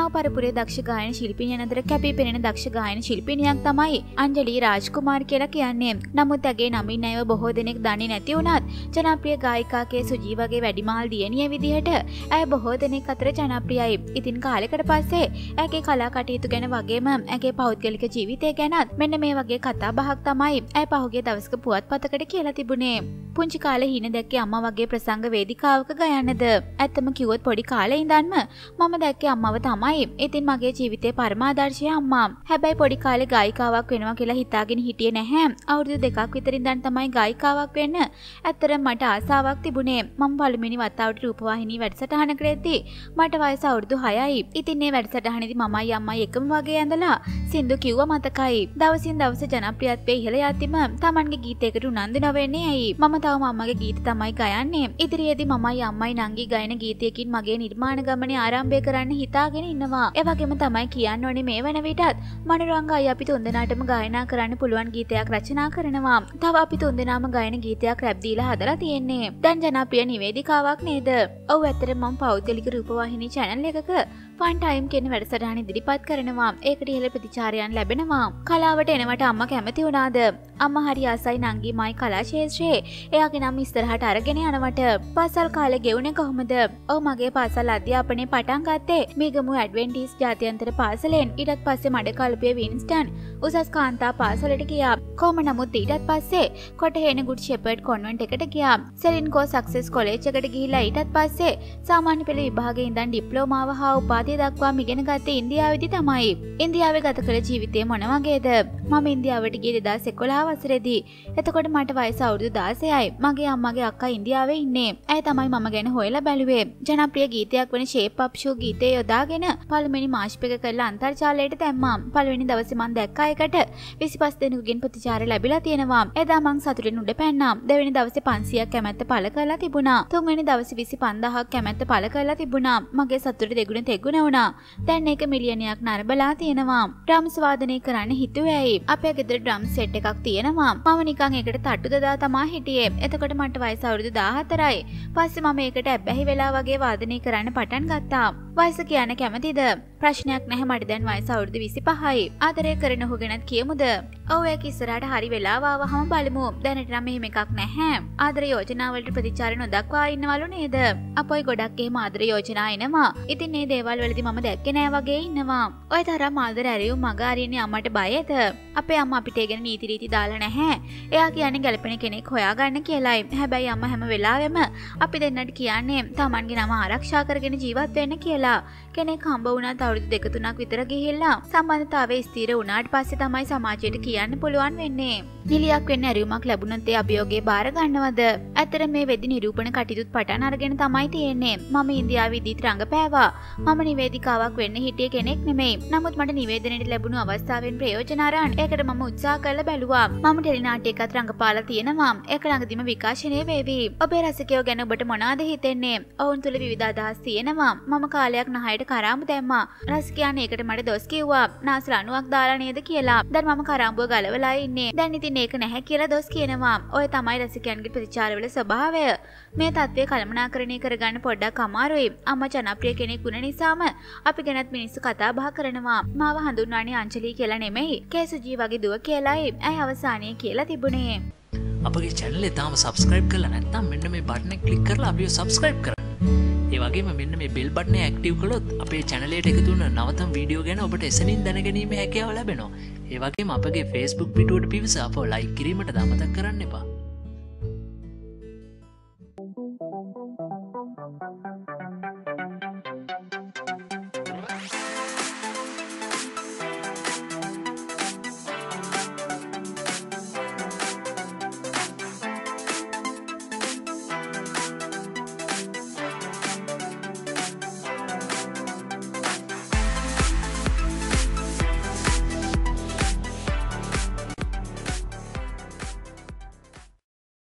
පරපුරේ දක්ෂ ගායන ශිල්පිනියන් අතර කැපී පෙනෙන දක්ෂ ගායන ශිල්පිනියක් තමයි අංජලි රාජ්කුමාර් කියලා කියන්නේ. නමුත් ඇගේ නමින් ඇයව බොහෝ දෙනෙක් දන්නේ නැති වුණත් ජනප්‍රිය ගායිකා කේ සුජී වගේ වැඩිමාල් දියණිය විදිහට ඇය බොහෝ දෙනෙක් අතර ජනප්‍රියයි. ඉතින් කාලයකට පස්සේ ඇගේ කලා කටයුතු ගැන වගේම ඇගේ පෞද්ගලික ජීවිතය ගැනත් මෙන්න මේ වගේ කතා බහක් තමයි ඇය පහුගිය දවසක පුවත්පතකට කියලා තිබුණේ. පුංචි කාලේ හීන දැක්කේ අම්මා වගේ ප්‍රසංග වේදිකාවක ගයන්නද? ඇත්තම කිව්වොත් පොඩි කාලේ ඉඳන්ම මම දැක්කේ අම්මව තමයි. ඉතින් මගේ ජීවිතේ පරමාදර්ශය අම්මා. හැබැයි පොඩි කාලේ ගායිකාවක් වෙනවා කියලා හිතාගෙන හිටියේ නැහැ. අවුරුදු 2ක් විතර ඉඳන් තමයි ගායිකාවක් වෙන්න ඇත්තටම මට ආසාවක් තිබුණේ. මම පළමුවෙනි වතාවට රූපවාහිනී වැඩසටහනකට එද්දී මට වයස අවුරුදු 6යි. ඉතින් මේ වැඩසටහනේදී මමයි අම්මයි එකම වගේ ඇඳලා සින්දු කිව්ව මතකයි. දවසින් දවස ජනප්‍රියත්වයේ ඉහළ යද්දිම Tamanගේ ගීතයකට උනන්දු නොවෙන්නේ ඇයි? මම තවම අම්මගේ ගීත තමයි ගයන්නේ. ඉදිරියේදී මමයි අම්මයි නංගි ගයන ගීතයකින් මගේ නිර්මාණ ගමනේ ආරම්භය කරන්න හිතාගෙන ඉන්නවා. ඒ වගේම තමයි කියන්න ඕනේ මේ වෙන විටත් මනෝරංගයි අපි තුන්දෙනාටම ගායනා කරන්න පුළුවන් ගීතයක් රචනා කරනවා. තව අපි තුන්දෙනාම ගයන ගීතයක් රැප් දීලා හදලා තියෙන්නේ. දැන් ජනප්‍රිය නිවේදිකාවක් නේද? ඔව් ඇත්තටම මම පෞද්ගලික රූපවාහිනී channel එකක ෆන් ටයිම් කියන වැඩසටහන ඉදිරිපත් කරනවා. ඒකට ඉහළ ප්‍රතිචාරයන් ලැබෙනවා. කලාවට එනවට අම්මා කැමති වුණාද? අම්මා හරි ආසයි නංගිමයි කලා ක්ෂේත්‍රයේ. එයාගේ නම ඉස්සරහට අරගෙන යනවට. පාසල් කාලේ ගෙවුනේ කොහොමද? ඔව් මගේ පාසල් අධ්‍යාපනය පටන් ගත්තේ මීගමු ඇඩ්වෙන්ටිස් ජාත්‍යන්තර පාසලෙන්. ඊටත් පස්සේ මඩකල්පිය වින්ස්ටන් උසස් කාන්තා පාසලට ගියා. කොහොම නමුත් ඊටත් පස්සේ කොටහේන ගුඩ් ෂෙපර්ඩ් කොන්වෙන්ට් එකට ගියා. සෙලින්කෝ සක්සස් කොලෙජ් එකට ගිහිල්ලා ඊටත් පස්සේ සාමාන්‍ය පෙළ විභාගයේ ඉඳන් ඩිප්ලෝමාව හා උපාධිය දක්වාම ඉගෙන ගත්තේ ඉන්දියාවේදී තමයි. ඉන්දියාවේ ගත කළ ජීවිතය මොන වගේද? මම ඉන්දියාවට ගියේ 2011 වසරේදී. එතකොට මට වයස අවුරුදු 16යි. මගේ අම්මගේ අක්කා ඉන්දියාවේ ඉන්නේ. ඇය තමයි මම ගැන හොයලා බැලුවේ. ජනප්‍රිය ගීතයක් වන ෂේප් අප් ෂෝ ගීතය යොදාගෙන පළමුවෙනි මාෂ් එක කරලා අන්තර්ජාලයට දැම්මා. පළවෙනි දවසේ මම දැක්කා එකට 25 දෙනෙකුගෙන් ප්‍රතිචාර ලැබිලා තියෙනවා. එදා මං සතුටින් උඩ පැන්නා. දෙවෙනි දවසේ 500ක් කැමැත්ත පළ කරලා තිබුණා. තුන්වෙනි දවසේ 25000ක් කැමැත්ත පළ කරලා තිබුණා. මගේ සතුට දෙගුණ තෙගුණ වුණා. දැන් ඒක මිලියනයක් නරඹලා තියෙනවා. ඩ්‍රම්ස් වාදනය කරන්න හිතුවේ ඇයි? අපේ ගෙදර ඩ්‍රම් සෙට් එකක් තියෙනවා. මම නිකන් ඒකට තට්ටු දදා තමා හිටියේ. එතකොට මට වයස අවුරුදු 14යි. පස්සේ මම ඒකට ඇබ්බැහි වෙලා වගේ වාදනය කරන්න පටන් ගත්තා. වයස කියන්න කැමතිද? ප්‍රශ්නයක් නැහැ මට දැන් වයස අවුරුදු 25යි. ආදරය කරන ඔහු ගැනත් කියමුද? ඔව් ඒක ඉස්සරහට හරි වෙලාව ආවහම බලමු. දැනට නම් එහෙම එකක් නැහැ. ආදර යෝජනා වලට ප්‍රතිචාර නොදක්වා ඉන්නවලු නේද? අපොයි ගොඩක් එහෙම ආදර යෝජනා එනවා. ඉතින් මේ දේවල් වලදී මම දැක්කේ නෑ වගේ ඉන්නවා. ඔය තරම් ආදර ඇරියුම් මග අරින්නේ අම්මට බයද? අපේ අම්මා අපිට ඒ ගැන නීති රීති දාලා නැහැ. එයා කියන්නේ ගැළපෙන කෙනෙක් හොයාගන්න කියලායි. හැබැයි අම්මා හැම වෙලාවෙම අපි දෙන්නට කියන්නේ Tamanගේ නම ආරක්ෂා කරගෙන ජීවත් වෙන්න කියලා. කෙනෙක් හම්බ වුණත් අවුරුදු 2-3ක් විතර ගිහිල්ලා සම්බන්ධතාවයේ ස්ථිර වුණාට පස්සේ තමයි සමාජයට කියන්න පුළුවන් වෙන්නේ. නිලියක් වෙන්න ඇරියුමක් ලැබුණොත් ඒ අභියෝගේ බාර ගන්නවද? ඇත්තට මේ වෙදි නිරූපණ කටයුතුත් පටන් අරගෙන තමයි තියෙන්නේ. මම ඉන්දියාවේ ඉදිත් රංගපෑවා. මම නිවේදිකාවක් වෙන්න හිටිය කෙනෙක් නෙමෙයි. නමුත් මට නිවේදනයට ලැබුණු අවස්ථාවෙන් ප්‍රයෝජන අරන් ඒකට මම උත්සාහ කරලා බැලුවා. මම ටෙලිනාට්‍යයකත් රංගපාලා තියෙනවා. ඒක ළඟදිම විකාශනය වේවි. ඔබේ රසිකයෝ ගැන ඔබට මොනවද හිතෙන්නේ? ඔවුන් තුල විවිධ අදහස් තියෙනවා. මම කාලයක් නහයට කරාඹු දැම්මා. රසිකයන් ඒකට මට දොස් කිව්වා. නාසල 90ක් දාලා නේද කියලා. දැන් මම කරාඹුව ගලවලා ඉන්නේ. දැන් ඉතින් ඒක නැහැ කියලා දොස් කියනවා. ඔය තමයි රසිකයන්ගේ ප්‍රතිචාරවල ස්වභාවය. මේ තත්ත්වය කළමනාකරණය කරගන්න පොඩ්ඩක් අමාරුයි. අම්මා ජනප්‍රිය කෙනෙක් වුණ නිසාම අපි ගැනත් මිනිස්සු කතා බහ කරනවා. මාව හඳුන්වන්නේ අංජලි කියලා නෙමෙයි. කේසුජී වගේ දුව කියලායි ඇයි අවසානයේ කියලා තිබුණේ. අපගේ channel එක තාම subscribe කරලා නැත්නම් මෙන්න මේ button එක click කරලා අපිව subscribe කරන්න. ඒ වගේම මෙන්න මේ bell button එක active කළොත් අපේ channel එකට එකතු වෙන නවතම වීඩියෝ ගැන ඔබට එසනින් දැනගැනීමේ හැකියාව ලැබෙනවා. ඒ වගේම අපගේ Facebook පිටුවට පිවිස අපව like කිරීමට අමතක කරන්න එපා.